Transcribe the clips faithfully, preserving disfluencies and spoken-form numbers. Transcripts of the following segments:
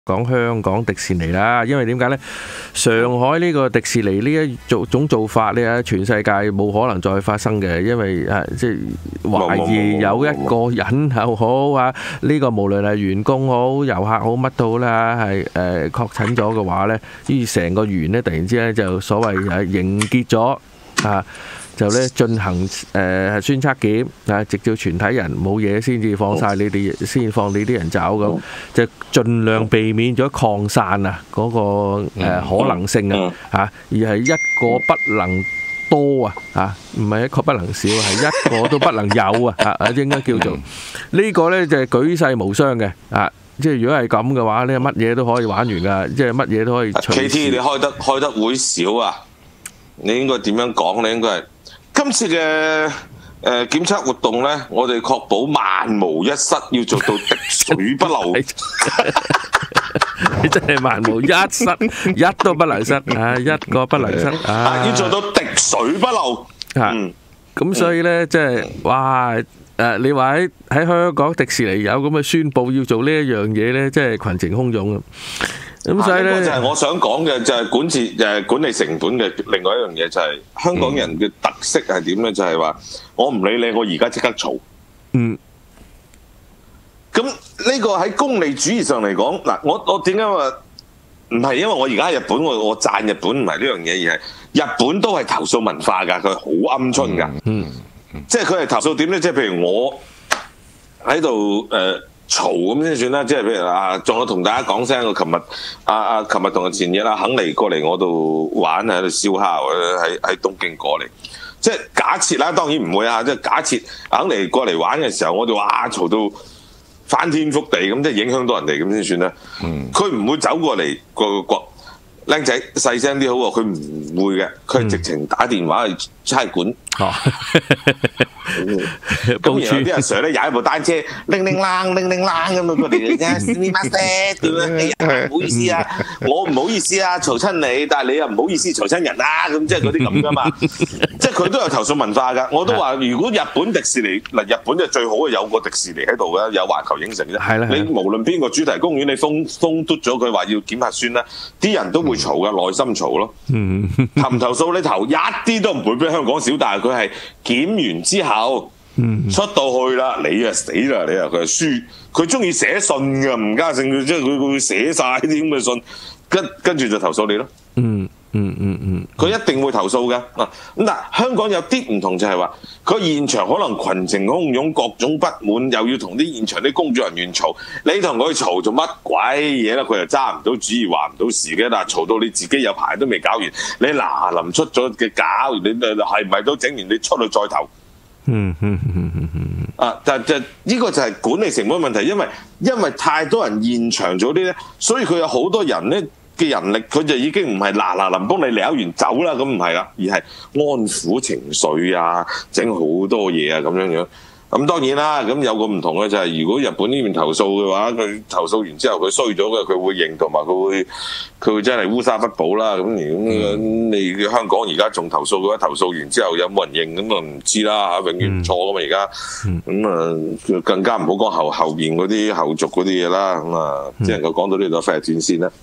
講香港迪士尼啦，因為點解呢？上海呢個迪士尼呢一種種做法呢，全世界冇可能再發生嘅，因為啊，即係懷疑有一個人又好啊，呢個無論係員工好、遊客好、乜都好啦，係誒確診咗嘅話呢，於是成個園呢，突然之間就所謂誒凝結咗啊。就咧進行誒核酸測檢啊，直至全體人冇嘢先至放晒你哋，先放你啲人走咁，就盡量避免咗擴散啊嗰個誒可能性啊嚇，而係一個不能多啊嚇，唔係一個不能少，係一個都不能有啊嚇，應該叫做呢個咧就係舉世無雙嘅啊！即係如果係咁嘅話咧，乜嘢都可以玩完噶，即係乜嘢都可以。 K T 你開得開得會少啊？你應該點樣講咧？應該係。今次嘅誒檢測活動咧，我哋確保萬無一失，要做到滴水不漏。 你真係萬無一失，一都不能失啊！一個不能失啊！ 要做到滴水不漏。 啊，咁所以咧，即係哇誒！你話喺喺香港迪士尼有咁嘅宣佈要做呢一樣嘢咧，即係群情洶湧啊！咁所以咧， 就係我想講嘅，就係管治誒管理成本嘅另外一樣嘢，就係香港人嘅特色係點咧？就係話我唔理你，我而家即刻嘈。 嗯。 咁呢個喺功利主義上嚟講，嗱，我我點解話唔係因為我而家喺日本，我我讚日本唔係呢樣嘢，而係日本都係投訴文化㗎，佢好鵪鶉㗎。嗯。即係佢係投訴點咧？即係譬如我喺度誒。嘈咁先算啦，即係譬如啊，仲有同大家講聲，我琴日啊啊，琴日同埋前日啦，肯嚟過嚟我度玩喺度燒烤，喺喺東京過嚟。即係假設啦，當然唔會啊，即係假設肯嚟過嚟玩嘅時候，我哋哇嘈到翻天覆地咁，即係影響到人哋咁先算啦。佢唔、嗯、會走過嚟個個僆仔細聲啲好喎，佢唔會嘅，佢係直情打電話去差館。哦，咁然後啲阿 Sir 咧踩一部單車，鈴鈴啷鈴鈴啷咁樣過嚟啫，斯密馬塞點樣？哎呀，唔好意思啊，我唔好意思啊，嘈親你，但係你又唔好意思嘈親人啦，咁即係嗰啲咁噶嘛。即係佢都有投訴文化㗎。我都話，如果日本迪士尼嗱，日本就最好有個迪士尼喺度嘅，有環球影城啫。係啦，你無論邊個主題公園，你封封嘟咗佢話要檢核酸啦，啲人都會嘈㗎，內心嘈咯。嗯，投唔投訴你投一啲都唔會比香港少，但係佢係檢完之後，嗯、出到去啦，你啊死啦，你啊佢係輸，佢中意寫信㗎，吳家勝佢即係佢佢會寫晒啲咁嘅信，跟跟住就投訴你咯。嗯嗯嗯嗯，佢一定會投訴㗎。啊咁嗱，香港有啲唔同就係話，佢現場可能群情洶湧，各種不滿，又要同啲現場啲工作人員嘈，你同佢嘈做乜鬼嘢啦？佢又揸唔到主意，話唔到事嘅。但係嘈到你自己有排都未搞完，你嗱臨出咗嘅搞，你係咪都整完？你出去再投。嗯嗯嗯嗯嗯啊！但就呢個就係管理成本問題，因為因為太多人現場做啲咧，所以佢有好多人咧嘅人力，佢就已經唔係嗱嗱臨幫你撩完走啦，咁唔係啦，而係安撫情緒啊，整好多嘢啊咁樣樣。咁當然啦，咁有個唔同嘅就係，如果日本呢邊投訴嘅話，佢投訴完之後佢衰咗嘅，佢會認同埋佢會佢會真係烏紗不保啦。咁咁你香港而家仲投訴嘅話，投訴完之後有冇人認咁啊唔知啦嚇，永遠唔錯噶嘛而家。咁啊更加唔好講後後邊嗰啲後續嗰啲嘢啦。咁啊只能夠講到呢度，費事轉線啦。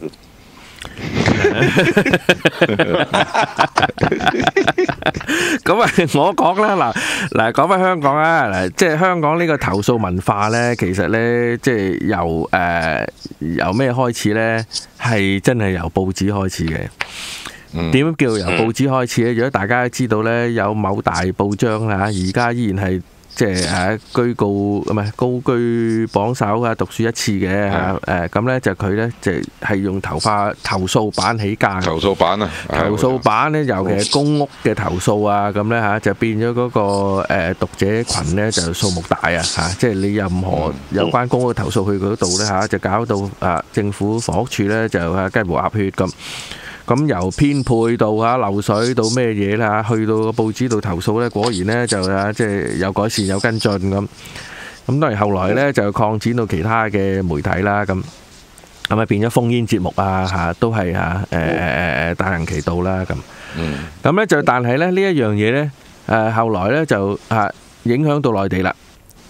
咁啊，我講啦，嗱嗱，講翻香港啊，嗱，即係香港呢個投訴文化咧，其實咧，即係由誒由咩開始咧，係真係由報紙開始嘅。點叫由報紙開始咧？如果大家知道咧，有某大報章啊，而家依然係。即係誒居高唔係高居榜首啊，獨樹一幟嘅嚇誒咁咧就佢咧就係用投發投訴版起家。 投訴版啊！ 投訴版咧，尤其係公屋嘅投訴啊，咁咧嚇就變咗嗰個誒讀者群咧就數目大啊嚇，即係你任何有關公屋投訴去嗰度咧嚇，就搞到啊政府房屋處咧就啊雞毛鴨血咁。咁由編配到嚇漏水到咩嘢啦，去到個報紙度投訴咧，果然咧就啊即係有改善有跟進咁。咁當然後來咧就擴展到其他嘅媒體啦，咁咁啊變咗烽煙節目啊嚇，都係嚇誒誒誒大行其道啦咁。咁咧就但係咧呢一樣嘢咧誒後來咧就啊影響到內地啦。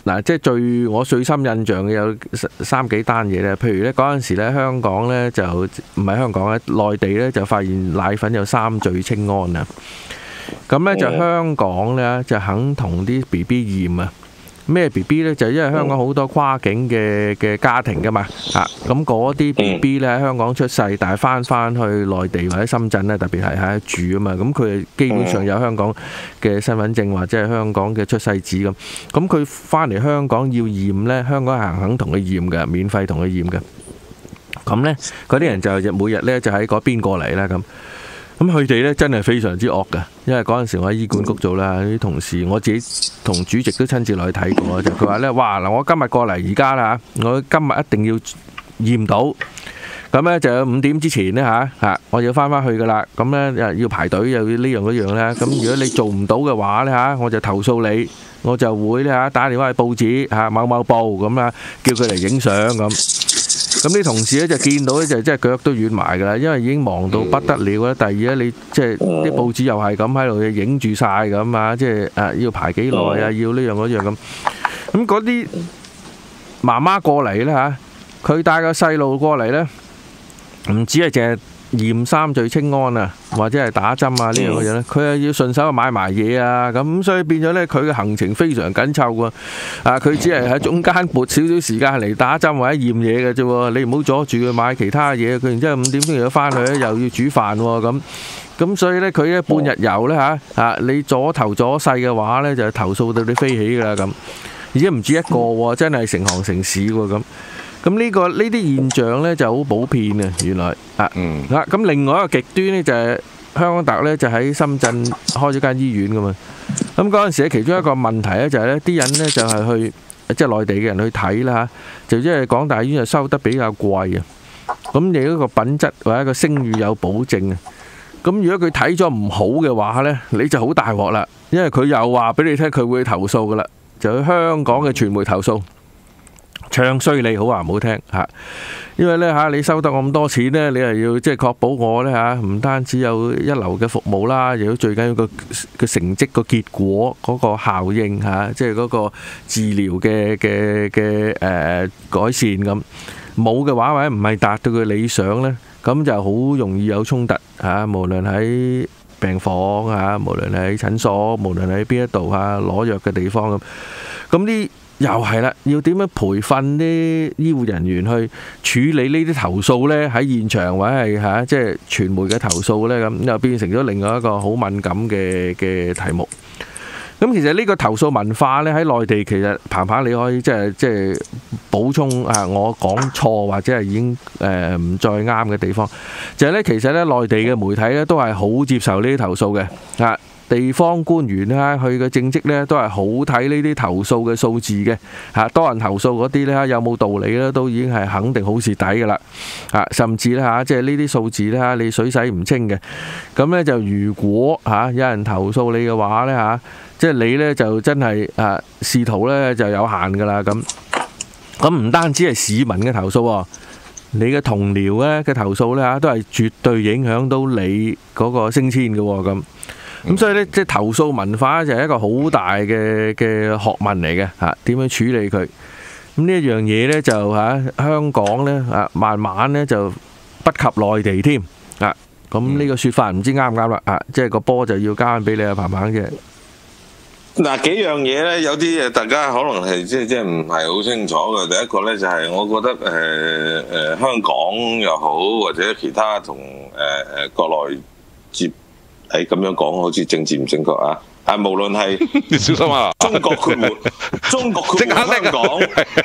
嗱，即係最我最深印象嘅有三幾單嘢咧。譬如咧嗰陣時咧，香港咧就唔係香港咧，內地咧就發現奶粉有三聚氰胺啊。咁咧就香港咧就肯同啲 B B 驗啊。咩 B B 咧？就係因為香港好多跨境嘅嘅家庭噶嘛，嚇咁嗰啲 B B 咧喺香港出世，但係翻翻去內地或者深圳咧，特別係喺住啊嘛，咁佢基本上有香港嘅身份證或者係香港嘅出世紙咁，咁佢翻嚟香港要驗咧，香港係肯同佢驗嘅，免費同佢驗嘅。咁咧嗰啲人就每日咧就喺嗰邊過嚟啦咁。咁佢哋咧真係非常之惡㗎，因為嗰陣時我喺醫管局做啦，啲同事我自己同主席都親自落去睇過，就佢話咧，哇嗱，我今日過嚟而家啦嚇，我今日一定要驗到，咁咧就有五點之前咧嚇嚇，我要翻返去㗎啦，咁咧要排隊又要呢樣嗰樣咧，咁如果你做唔到嘅話咧嚇，我就投訴你，我就會咧嚇打電話去報紙嚇某某報咁啊，叫佢嚟影相咁。咁啲同事咧就見到咧就真係腳都軟埋㗎啦，因為已經忙到不得了啦。第二咧，你即係啲報紙又係咁喺度影住晒咁啊，即係誒要排幾耐啊，要呢樣嗰樣咁。咁嗰啲媽媽過嚟咧嚇，佢帶個細路過嚟咧，唔止係淨係驗三聚氰胺啊，或者係打針啊呢樣嘅嘢咧，佢係要順手買埋嘢啊，咁所以變咗咧佢嘅行程非常緊湊喎。啊，佢只係喺中間撥少少時間嚟打針或者驗嘢嘅啫喎，你唔好阻住佢買其他嘢。佢然之後五點鐘又要翻去咧，又要煮飯喎咁。咁所以咧佢咧半日遊咧嚇嚇，你阻頭阻勢嘅話咧就投訴到你飛起㗎啦咁。而且唔止一個喎，真係成行成市喎咁。咁呢個呢啲現象咧就好普遍啊，原來啊啊咁另外一個極端咧就係香港特咧就喺深圳開咗間醫院噶嘛。咁嗰陣時咧其中一個問題咧就係咧啲人咧就係去即係內地嘅人去睇啦嚇，就因為港大醫院就收得比較貴啊。咁你嗰個品質或者個聲譽有保證啊。咁如果佢睇咗唔好嘅話咧，你就好大鑊啦，因為佢又話俾你聽佢會投訴噶啦，就去香港嘅傳媒投訴。唱衰你好話唔好聽嚇，因為咧嚇你收得我咁多錢咧，你係要即係確保我咧嚇，唔單止有一流嘅服務啦，亦都最緊要個個成績個結果嗰個效應嚇，即係嗰個治療嘅嘅嘅誒改善咁。冇嘅話或者唔係達到佢理想咧，咁就好容易有衝突嚇，無論喺病房嚇，無論喺診所，無論喺邊一度嚇攞藥嘅地方咁，咁啲。又係啦，要點樣培訓啲醫護人員去處理呢啲投訴呢？喺現場或者係嚇即係傳媒嘅投訴呢？咁又變成咗另外一個好敏感嘅嘅題目。咁其實呢個投訴文化呢，喺內地其實彭彭你可以即係即係補充啊，我講錯或者係已經誒唔再啱嘅地方，就係呢，其實呢內地嘅媒體呢都係好接受呢啲投訴嘅啊。地方官員咧，佢嘅政績咧都係好睇呢啲投訴嘅數字嘅嚇，多人投訴嗰啲咧有冇道理咧，都已經係肯定好蝕底㗎啦嚇，甚至咧嚇，即係呢啲數字咧嚇，你水洗唔清嘅，咁咧就如果嚇有人投訴你嘅話咧嚇，即係你咧就真係啊仕途咧就有限㗎啦咁，咁唔單止係市民嘅投訴喎，你嘅同僚咧嘅投訴咧嚇都係絕對影響到你嗰個升遷嘅喎咁。咁所以咧，即係投訴文化就係一個好大嘅嘅學問嚟嘅嚇，點樣處理佢？咁呢一樣嘢咧就嚇香港咧啊，慢慢咧就不及內地添啊。咁呢個説法唔知啱唔啱啦啊！即係個波就要交翻俾你啊，彭彭嘅。 嗱幾樣嘢咧，有啲嘢大家可能係即係即係唔係好清楚嘅。第一個咧就係我覺得誒誒、呃呃、香港又好，或者其他同誒誒國內接。係咁樣講，好似政治唔正確啊！啊，無論係你小心啊！ 中國括弧中國括弧香港，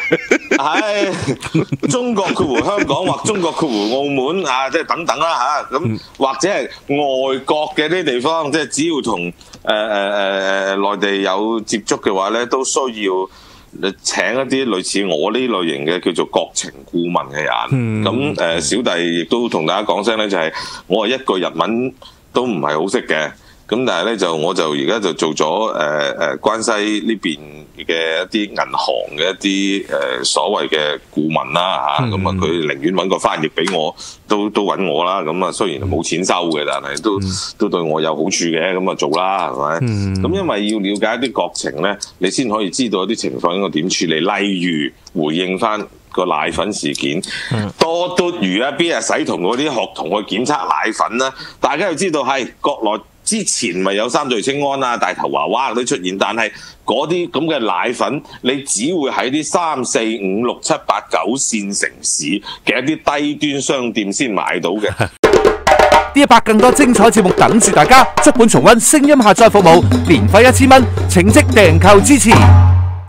係中國括弧香港或中國括弧澳門啊，即係等等啦嚇。咁或者係外國嘅啲地方，即係只要同誒誒誒誒內地有接觸嘅話咧，都需要請一啲類似我呢類型嘅叫做國情顧問嘅人。咁誒，小弟亦都同大家講聲咧，就係我係一個日文都唔係好識嘅，咁咁但係咧就我就而家就做咗誒誒關西呢邊嘅一啲銀行嘅一啲誒、呃、所謂嘅顧問啦嚇，咁啊佢寧願揾個翻譯俾我，都都揾我啦。咁啊雖然冇錢收嘅，但係都、嗯、都對我有好處嘅，咁啊做啦，係咪？咁、嗯、因為要了解一啲國情咧，你先可以知道一啲情況應該點處理。例如回應翻個奶粉事件，嗯、多嘟魚啊，邊日使同嗰啲學童去檢測奶粉啦？大家要知道係國內。之前咪有三聚氰胺啊、大頭娃娃都出現，但係嗰啲咁嘅奶粉，你只會喺啲三四五六七八九線城市嘅一啲低端商店先買到嘅。 呢一百更多精彩節目等住大家，足本重溫聲音下載服務，年費一千蚊，請即訂購支持。